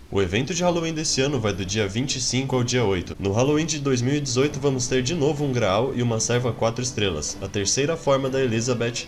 O evento de Halloween desse ano vai do dia 25 ao dia 8. No Halloween de 2018 vamos ter de novo um Graal e uma serva 4 estrelas, a terceira forma da Elizabeth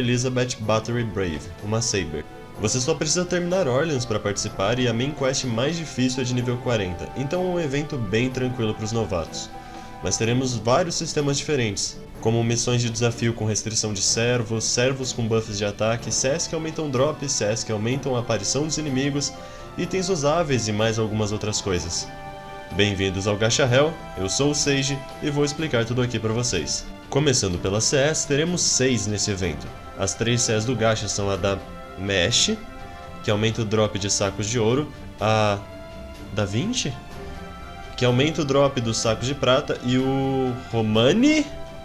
Bathory Brave, uma Saber. Você só precisa terminar Orleans para participar e a main quest mais difícil é de nível 40, então é um evento bem tranquilo para os novatos. Mas teremos vários sistemas diferentes, como missões de desafio com restrição de servos, servos com buffs de ataque, CS que aumentam drop, CS que aumentam a aparição dos inimigos, itens usáveis e mais algumas outras coisas. Bem-vindos ao Gacha Hell, eu sou o Sage e vou explicar tudo aqui para vocês. Começando pela CS, teremos 6 nesse evento. As 3 CS do Gacha são a da Mesh, que aumenta o drop de sacos de ouro, a da 20, que aumenta o drop dos sacos de prata, e o Romani?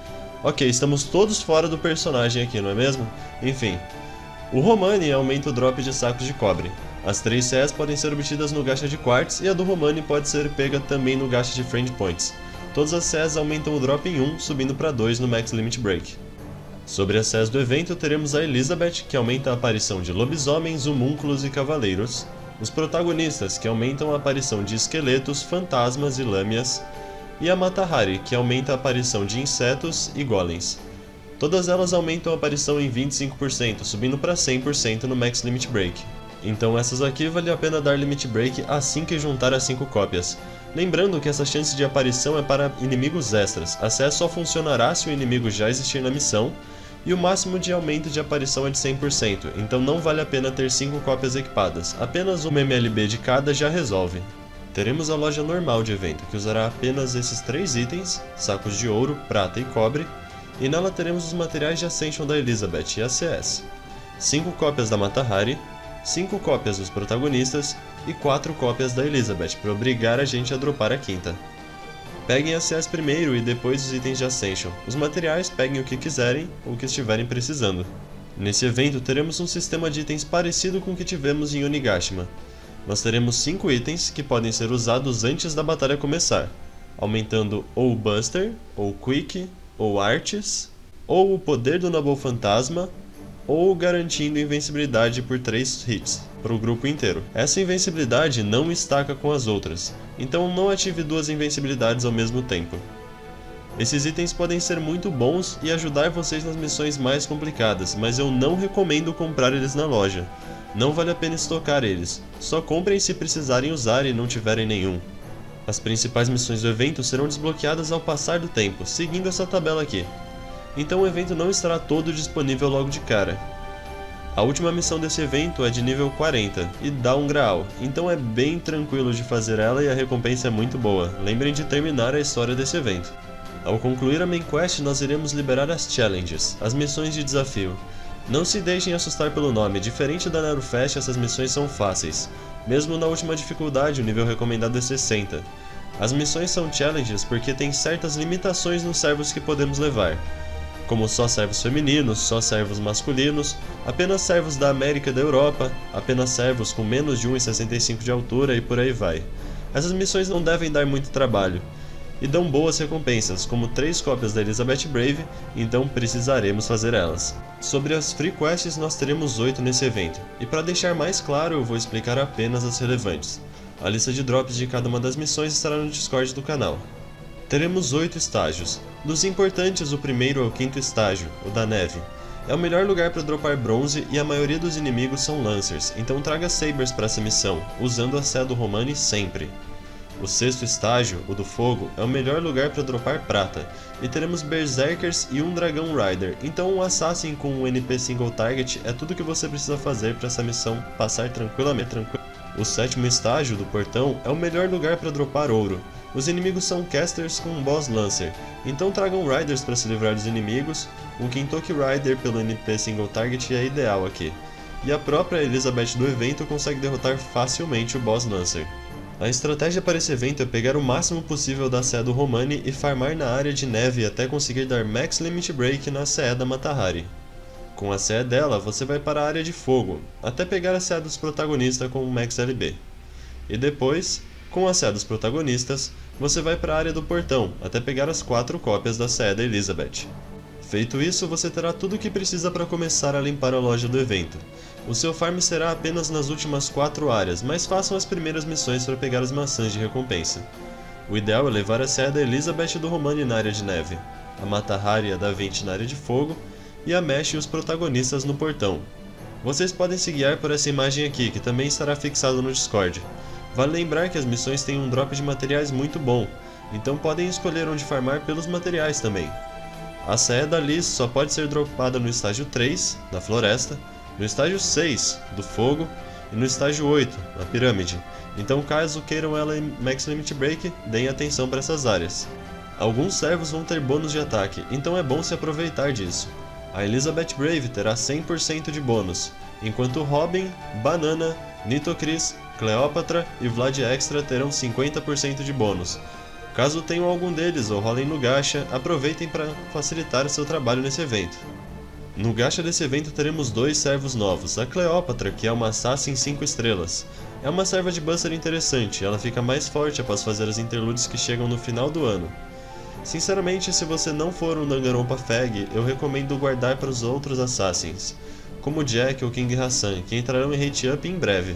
Ok, estamos todos fora do personagem aqui, não é mesmo? Enfim, o Romani aumenta o drop de sacos de cobre. As 3 CS podem ser obtidas no gacha de Quartz e a do Romani pode ser pega também no gacha de Friend Points. Todas as CS aumentam o drop em 1, subindo para 2 no Max Limit Break. Sobre as CS do evento, teremos a Elizabeth, que aumenta a aparição de lobisomens, homúnculos e cavaleiros. Os protagonistas, que aumentam a aparição de esqueletos, fantasmas e lâmias. E a Mata-Hari, que aumenta a aparição de insetos e golems. Todas elas aumentam a aparição em 25%, subindo para 100% no Max Limit Break. Então essas aqui vale a pena dar Limit Break assim que juntar as 5 cópias. Lembrando que essa chance de aparição é para inimigos extras, a CS só funcionará se o inimigo já existir na missão, e o máximo de aumento de aparição é de 100%, então não vale a pena ter 5 cópias equipadas, apenas uma MLB de cada já resolve. Teremos a loja normal de evento, que usará apenas esses 3 itens, sacos de ouro, prata e cobre, e nela teremos os materiais de Ascension da Elizabeth e a CS. 5 cópias da Mata-Hari, 5 cópias dos protagonistas e 4 cópias da Elizabeth para obrigar a gente a dropar a quinta. Peguem a CS primeiro e depois os itens de Ascension. Os materiais peguem o que quiserem ou o que estiverem precisando. Nesse evento teremos um sistema de itens parecido com o que tivemos em Onigashima. Nós teremos 5 itens que podem ser usados antes da batalha começar, aumentando ou o Buster, ou Quick, ou Artes, ou o poder do Noble Fantasma, ou garantindo invencibilidade por 3 hits, para o grupo inteiro. Essa invencibilidade não estaca com as outras, então não ative 2 invencibilidades ao mesmo tempo. Esses itens podem ser muito bons e ajudar vocês nas missões mais complicadas, mas eu não recomendo comprar eles na loja. Não vale a pena estocar eles, só comprem se precisarem usar e não tiverem nenhum. As principais missões do evento serão desbloqueadas ao passar do tempo, seguindo essa tabela aqui. Então o evento não estará todo disponível logo de cara. A última missão desse evento é de nível 40 e dá um Graal, então é bem tranquilo de fazer ela e a recompensa é muito boa. Lembrem de terminar a história desse evento. Ao concluir a main quest, nós iremos liberar as Challenges, as missões de desafio. Não se deixem assustar pelo nome, diferente da Nerufest, essas missões são fáceis. Mesmo na última dificuldade, o nível recomendado é 60. As missões são Challenges porque tem certas limitações nos servos que podemos levar, como só servos femininos, só servos masculinos, apenas servos da América e da Europa, apenas servos com menos de 1,65 de altura e por aí vai. Essas missões não devem dar muito trabalho, e dão boas recompensas, como 3 cópias da Elizabeth Brave, então precisaremos fazer elas. Sobre as Free Quests nós teremos 8 nesse evento, e para deixar mais claro eu vou explicar apenas as relevantes. A lista de drops de cada uma das missões estará no Discord do canal. Teremos 8 estágios. Dos importantes, o primeiro é o 5º estágio, o da neve. É o melhor lugar para dropar bronze e a maioria dos inimigos são Lancers, então traga Sabers para essa missão, usando a Sé do Romani sempre. O 6º estágio, o do fogo, é o melhor lugar para dropar prata, e teremos Berserkers e um Dragão Rider, então um Assassin com um NP Single Target é tudo que você precisa fazer para essa missão passar tranquilamente. O 7º estágio, do portão, é o melhor lugar para dropar ouro. Os inimigos são casters com um boss Lancer, então tragam Riders para se livrar dos inimigos, um Kintoki Rider pelo NP Single Target é ideal aqui, e a própria Elizabeth do evento consegue derrotar facilmente o boss Lancer. A estratégia para esse evento é pegar o máximo possível da CE do Romani e farmar na área de neve até conseguir dar Max Limit Break na CE da Mata-Hari. Com a CE dela, você vai para a área de fogo, até pegar a CE dos protagonistas com o Max LB. E depois, com a CE dos protagonistas, você vai para a área do portão, até pegar as 4 cópias da CE da Elizabeth. Feito isso, você terá tudo o que precisa para começar a limpar a loja do evento. O seu farm será apenas nas últimas 4 áreas, mas façam as primeiras missões para pegar as maçãs de recompensa. O ideal é levar a Serra da Elizabeth do Romani na área de neve, a Mata-Hari e a da Venti na área de fogo, e a Mesh e os protagonistas no portão. Vocês podem se guiar por essa imagem aqui, que também estará fixado no Discord. Vale lembrar que as missões têm um drop de materiais muito bom, então podem escolher onde farmar pelos materiais também. A Saia da Liz só pode ser dropada no estágio 3, da floresta, no estágio 6, do fogo, e no estágio 8, na pirâmide, então caso queiram ela em Max Limit Break, deem atenção para essas áreas. Alguns servos vão ter bônus de ataque, então é bom se aproveitar disso. A Elizabeth Brave terá 100% de bônus, enquanto Robin, Banana, Nitocris, Cleópatra e Vlad Extra terão 50% de bônus. Caso tenham algum deles ou rolem no gacha, aproveitem para facilitar o seu trabalho nesse evento. No gacha desse evento teremos 2 servos novos, a Cleópatra, que é uma Assassin 5 estrelas. É uma serva de Buster interessante, ela fica mais forte após fazer as interludes que chegam no final do ano. Sinceramente, se você não for um Danganronpa Fag, eu recomendo guardar para os outros Assassins, como Jack ou King Hassan, que entrarão em Hate Up em breve.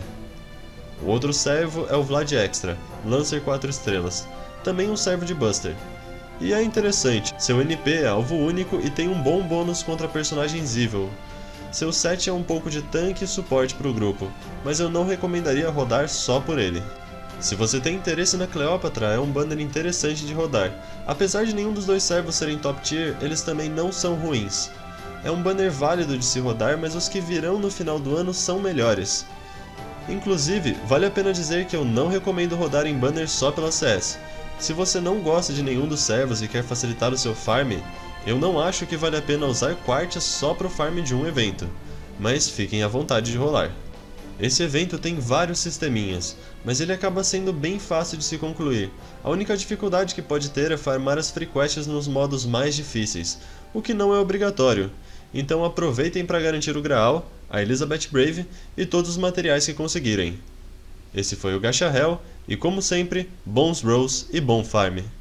O outro servo é o Vlad Extra, Lancer 4 estrelas, também um servo de Buster. E é interessante, seu NP é alvo único e tem um bom bônus contra personagens evil. Seu set é um pouco de tanque e suporte para o grupo, mas eu não recomendaria rodar só por ele. Se você tem interesse na Cleópatra, é um banner interessante de rodar. Apesar de nenhum dos 2 servos serem top tier, eles também não são ruins. É um banner válido de se rodar, mas os que virão no final do ano são melhores. Inclusive, vale a pena dizer que eu não recomendo rodar em banner só pela CS. Se você não gosta de nenhum dos servos e quer facilitar o seu farm, eu não acho que vale a pena usar Quartz só para o farm de um evento, mas fiquem à vontade de rolar. Esse evento tem vários sisteminhas, mas ele acaba sendo bem fácil de se concluir. A única dificuldade que pode ter é farmar as free quests nos modos mais difíceis, o que não é obrigatório. Então aproveitem para garantir o Graal, a Elizabeth Brave e todos os materiais que conseguirem. Esse foi o Gacha Hell, e como sempre, bons rolls e bom farm.